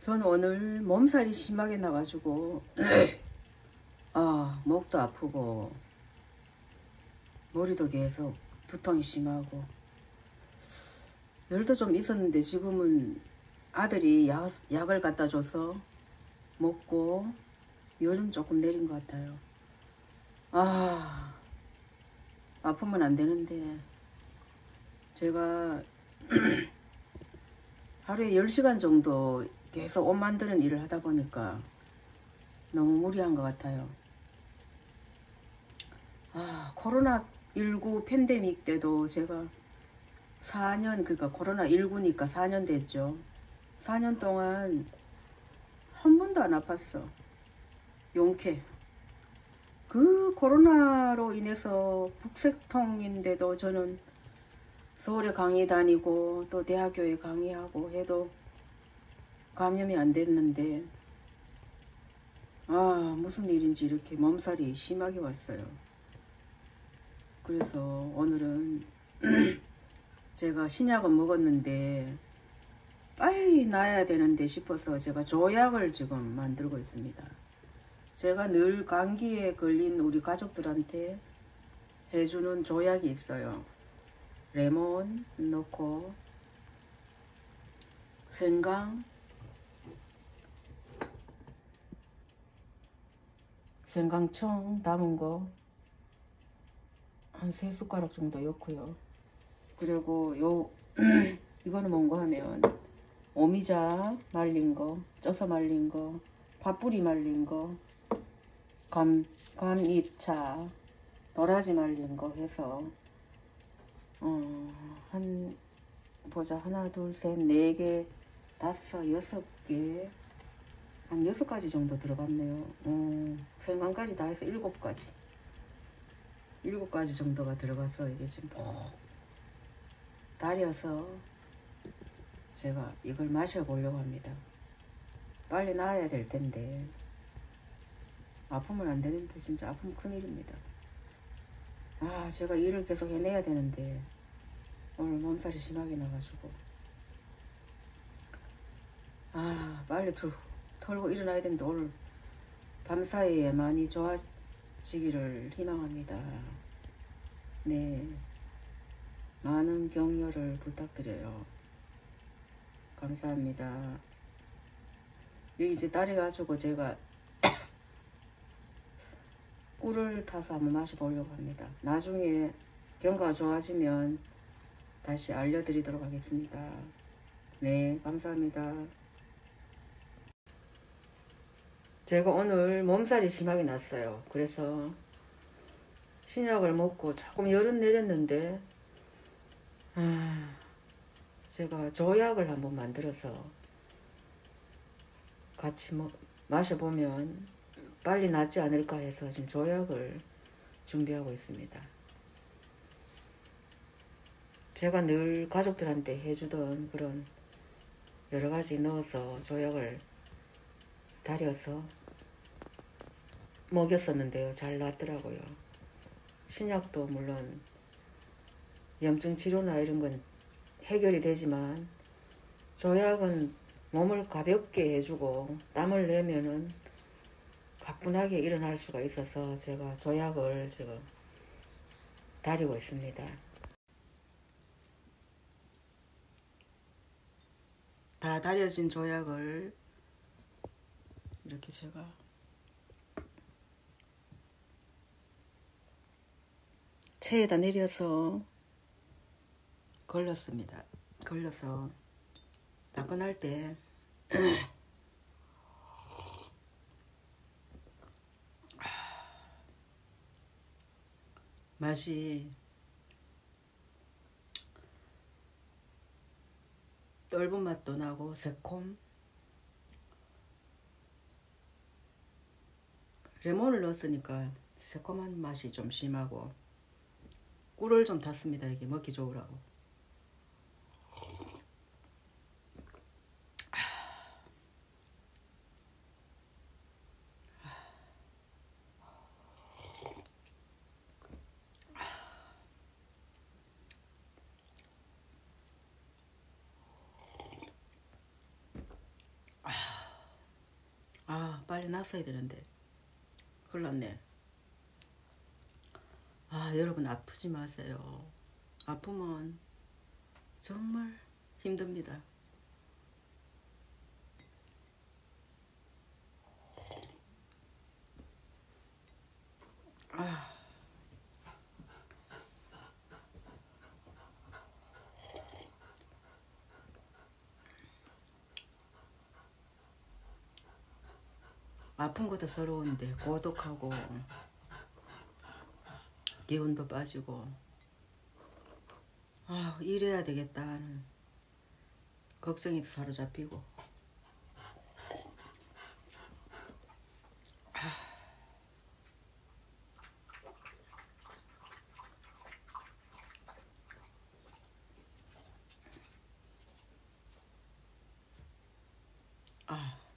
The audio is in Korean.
전 오늘 몸살이 심하게 나가지고 목도 아프고 머리도 계속 두통이 심하고 열도 좀 있었는데 지금은 아들이 약을 갖다 줘서 먹고 열은 조금 내린 것 같아요. 아프면 안 되는데 제가 하루에 10시간 정도 계속 옷 만드는 일을 하다 보니까 너무 무리한 것 같아요. 코로나19 팬데믹 때도 제가 4년, 그러니까 코로나19니까 4년 됐죠. 4년 동안 한 번도 안 아팠어. 용케. 그 코로나로 인해서 북새통인데도 저는 서울에 강의 다니고 또 대학교에 강의하고 해도 감염이 안 됐는데 무슨 일인지 이렇게 몸살이 심하게 왔어요. 그래서 오늘은 제가 신약은 먹었는데 빨리 나아야 되는데 싶어서 제가 조약을 지금 만들고 있습니다. 제가 늘 감기에 걸린 우리 가족들한테 해주는 조약이 있어요. 레몬 넣고 생강청 담은 거 한 3숟가락 정도 넣고요. 그리고 이거는 뭔가 하면 오미자 말린 거, 쪄서 말린 거, 팥뿌리 말린 거, 감잎차, 도라지 말린 거 해서 하나, 둘, 셋, 4개, 5, 6개, 한 6가지 정도 들어갔네요. 생강까지 다 해서 7가지 정도가 들어가서 이게 지금 푹 달여서 제가 이걸 마셔보려고 합니다. 빨리 나아야 될 텐데 아프면 안 되는데 진짜 아프면 큰일입니다. 제가 일을 계속 해내야 되는데 오늘 몸살이 심하게 나가지고 빨리 털고 일어나야 되는데 오늘 밤사이에 많이 좋아지기를 희망합니다. 네, 많은 격려를 부탁드려요. 감사합니다. 여기 이제 딸이 가지고 제가 꿀을 타서 한번 마셔보려고 합니다. 나중에 경과가 좋아지면 다시 알려드리도록 하겠습니다. 네, 감사합니다. 제가 오늘 몸살이 심하게 났어요. 그래서 신약을 먹고 조금 열은 내렸는데 제가 조약을 한번 만들어서 같이 마셔보면 빨리 낫지 않을까 해서 지금 조약을 준비하고 있습니다. 제가 늘 가족들한테 해주던 그런 여러가지 넣어서 조약을 달여서 먹였었는데요. 잘 낫더라고요. 신약도 물론 염증 치료나 이런 건 해결이 되지만 조약은 몸을 가볍게 해주고 땀을 내면은 가뿐하게 일어날 수가 있어서 제가 조약을 지금 다리고 있습니다. 다 다려진 조약을 이렇게 제가 체에다 내려서 걸렀습니다. 걸려서 따끈할 때 맛이 떫은 맛도 나고 새콤, 레몬을 넣었으니까 새콤한 맛이 좀 심하고 꿀을 좀 탔습니다. 이게 먹기 좋으라고. 빨리 났어야 되는데 큰일 났네. 아, 여러분 아프지 마세요. 아프면 정말 힘듭니다. 아, 아픈 것도 서러운데 고독하고 기운도 빠지고 아, 이래야 되겠다 하는 걱정이 사로잡히고 아